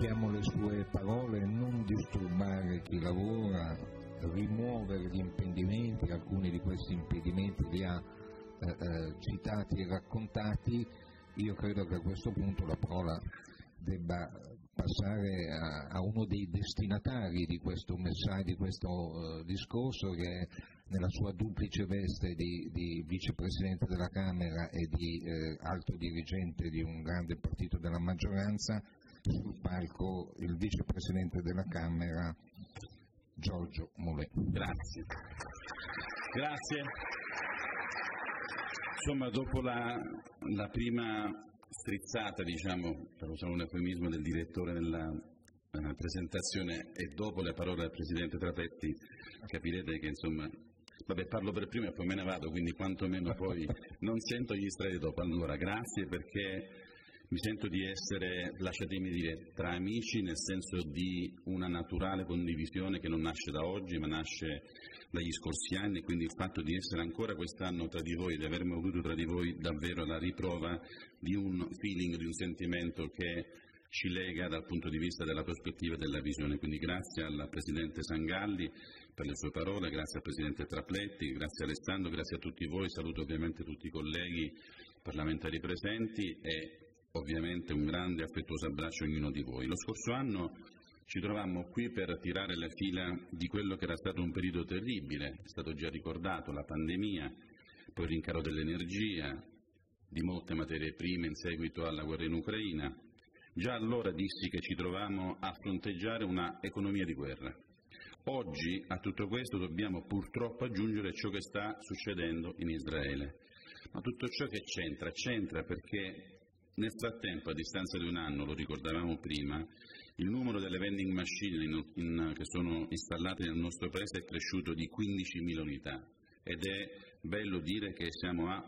richiamo le sue parole: non disturbare chi lavora, rimuovere gli impedimenti. Alcuni di questi impedimenti li ha citati e raccontati. Io credo che a questo punto la parola debba passare a uno dei destinatari di questo messaggio, di questo discorso, che è nella sua duplice veste di vicepresidente della Camera e di alto dirigente di un grande partito della maggioranza. Sul palco il vicepresidente della Camera Giorgio Mulè. Grazie. Insomma, dopo la prima strizzata, diciamo, per usare un eufemismo, del direttore nella presentazione e dopo le parole del Presidente Trapletti, capirete che insomma, vabbè, parlo per primo e poi me ne vado, quindi quantomeno poi non sento gli strati dopo. Allora, grazie, perché mi sento di essere, lasciatemi dire, tra amici, nel senso di una naturale condivisione che non nasce da oggi, ma nasce dagli scorsi anni, quindi il fatto di essere ancora quest'anno tra di voi, di avermi avuto tra di voi, davvero la riprova di un feeling, di un sentimento che ci lega dal punto di vista della prospettiva e della visione. Quindi grazie al Presidente Sangalli per le sue parole, grazie al Presidente Trapletti, grazie a Alessandro, grazie a tutti voi, saluto ovviamente tutti i colleghi parlamentari presenti e ovviamente un grande affettuoso abbraccio a ognuno di voi. Lo scorso anno ci trovammo qui per tirare le fila di quello che era stato un periodo terribile, è stato già ricordato, la pandemia, poi il rincaro dell'energia, di molte materie prime in seguito alla guerra in Ucraina. Già allora dissi che ci trovavamo a fronteggiare una economia di guerra. Oggi a tutto questo dobbiamo purtroppo aggiungere ciò che sta succedendo in Israele. Ma tutto ciò che c'entra perché nel frattempo, a distanza di un anno, lo ricordavamo prima, il numero delle vending machine che sono installate nel nostro Paese è cresciuto di 15.000 unità ed è bello dire che siamo a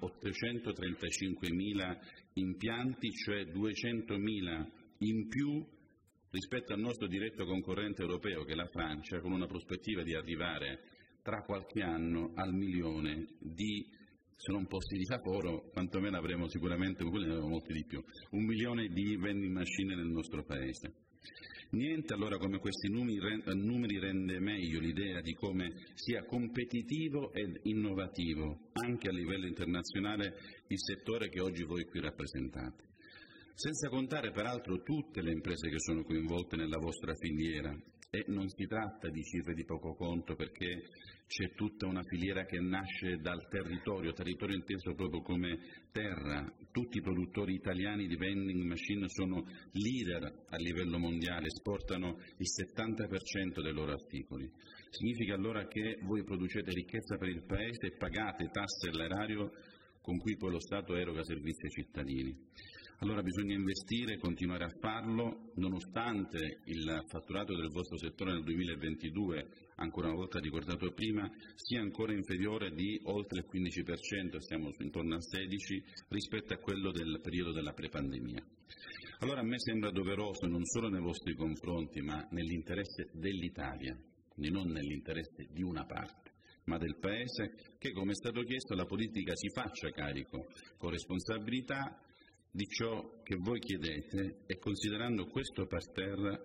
835.000 impianti, cioè 200.000 in più rispetto al nostro diretto concorrente europeo, che è la Francia, con una prospettiva di arrivare tra qualche anno al 1.000.000 di, se non posti di lavoro, quantomeno avremo sicuramente, molti di più, 1.000.000 di vending machine nel nostro Paese. Niente allora come questi numeri rende meglio l'idea di come sia competitivo ed innovativo anche a livello internazionale il settore che oggi voi qui rappresentate. Senza contare peraltro tutte le imprese che sono coinvolte nella vostra filiera, e non si tratta di cifre di poco conto, perché c'è tutta una filiera che nasce dal territorio inteso proprio come terra. Tutti i produttori italiani di vending machine sono leader a livello mondiale, esportano il 70% dei loro articoli. Significa allora che voi producete ricchezza per il Paese e pagate tasse all'erario con cui poi lo Stato eroga servizi ai cittadini. Allora bisogna investire e continuare a farlo, nonostante il fatturato del vostro settore nel 2022, ancora una volta ricordato prima, sia ancora inferiore di oltre il 15%, siamo intorno al 16%, rispetto a quello del periodo della prepandemia. Allora a me sembra doveroso, non solo nei vostri confronti, ma nell'interesse dell'Italia, quindi non nell'interesse di una parte, ma del Paese, che, come è stato chiesto, la politica si faccia carico con responsabilità di ciò che voi chiedete e considerando questo parterre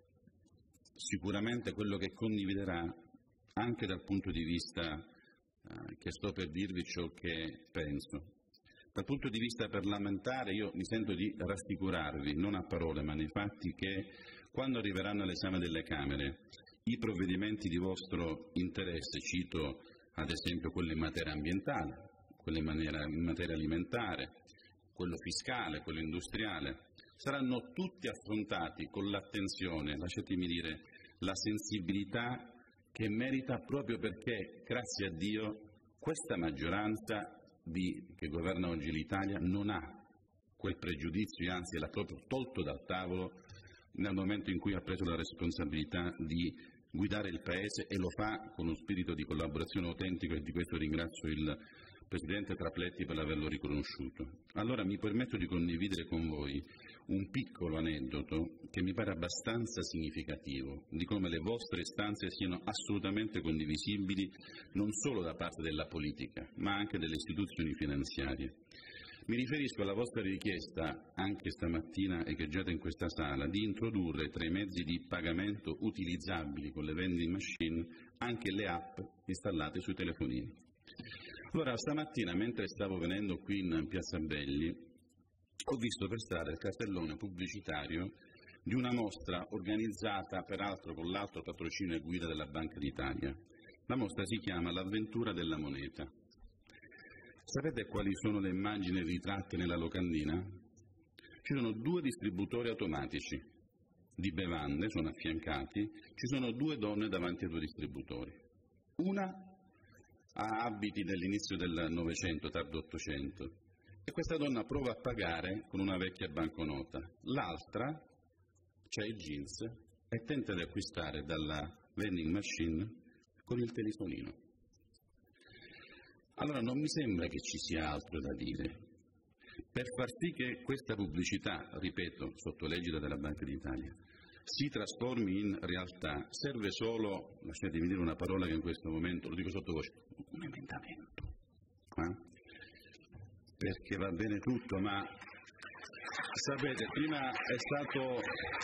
sicuramente quello che condividerà anche dal punto di vista che sto per dirvi ciò che penso. Dal punto di vista parlamentare io mi sento di rassicurarvi, non a parole ma nei fatti, che quando arriveranno all'esame delle Camere i provvedimenti di vostro interesse, cito ad esempio quello in materia ambientale, quello in materia alimentare, quello fiscale, quello industriale, saranno tutti affrontati con l'attenzione, lasciatemi dire, la sensibilità che merita, proprio perché, grazie a Dio, questa maggioranza che governa oggi l'Italia non ha quel pregiudizio, anzi l'ha proprio tolto dal tavolo nel momento in cui ha preso la responsabilità di guidare il Paese, e lo fa con uno spirito di collaborazione autentico, e di questo ringrazio il Presidente Trapletti per averlo riconosciuto. Allora mi permetto di condividere con voi un piccolo aneddoto che mi pare abbastanza significativo di come le vostre istanze siano assolutamente condivisibili non solo da parte della politica, ma anche delle istituzioni finanziarie. Mi riferisco alla vostra richiesta, anche stamattina echeggiata in questa sala, di introdurre tra i mezzi di pagamento utilizzabili con le vending machine anche le app installate sui telefonini. Allora, stamattina, mentre stavo venendo qui in Piazza Belli, ho visto per strada il cartellone pubblicitario di una mostra organizzata, peraltro con l'altro patrocinio e guida della Banca d'Italia. La mostra si chiama L'avventura della moneta. Sapete quali sono le immagini ritratte nella locandina? Ci sono 2 distributori automatici di bevande, sono affiancati, ci sono 2 donne davanti a 2 distributori. Una ha abiti dell'inizio del Novecento, tardo Ottocento, e questa donna prova a pagare con una vecchia banconota. L'altra c'ha i jeans e tenta di acquistare dalla vending machine con il telefonino. Allora non mi sembra che ci sia altro da dire. Per far sì che questa pubblicità, ripeto, sotto l'egida della Banca d'Italia, si trasformi in realtà, serve solo, lasciatemi dire una parola che in questo momento, lo dico sottovoce, un emendamento. Perché va bene tutto, ma sapete, prima è stato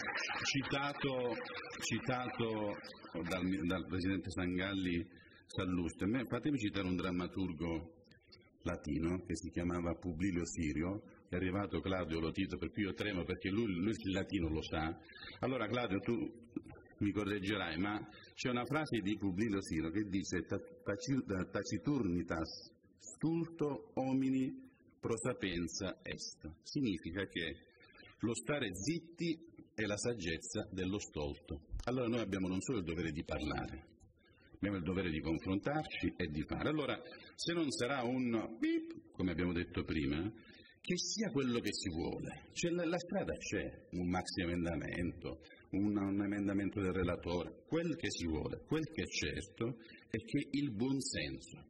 citato dal Presidente Sangalli Salluste. Fatemi citare un drammaturgo latino che si chiamava Publilio Sirio, è arrivato Claudio Lotito, per cui io tremo perché lui il latino lo sa. Allora Claudio, tu mi correggerai, ma c'è una frase di Publilio Sirio che dice taciturnitas stulto homini prosapensa est. Significa che lo stare zitti è la saggezza dello stolto. Allora noi abbiamo non solo il dovere di parlare, abbiamo il dovere di confrontarci e di fare. Allora, se non sarà un beep, come abbiamo detto prima, che sia quello che si vuole. La strada c'è, un maxi emendamento, un emendamento del relatore, quel che si vuole. Quel che è certo è che il buonsenso,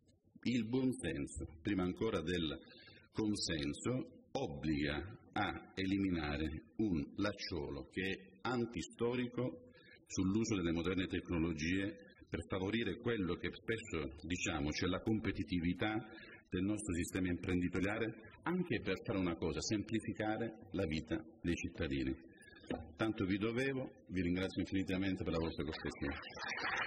prima ancora del consenso, obbliga a eliminare un lacciolo che è antistorico sull'uso delle moderne tecnologie per favorire quello che spesso diciamo, cioè la competitività del nostro sistema imprenditoriale, anche per fare una cosa, semplificare la vita dei cittadini. Tanto vi dovevo, vi ringrazio infinitamente per la vostra cortesia.